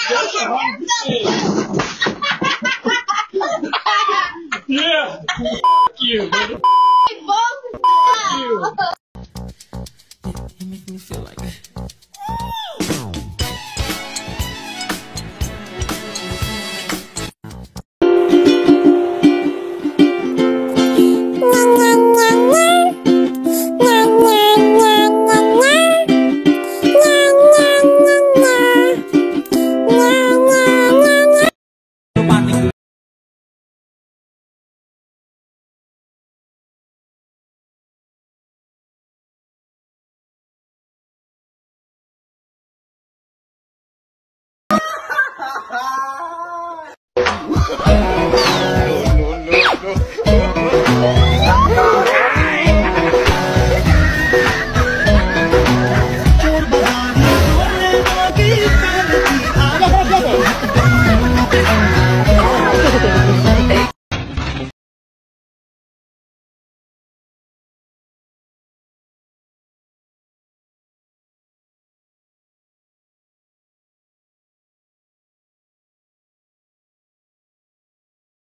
That's a hard shit. Yeah. Fuck you, man. Fuck you. You make me feel like that. Ha ha ha!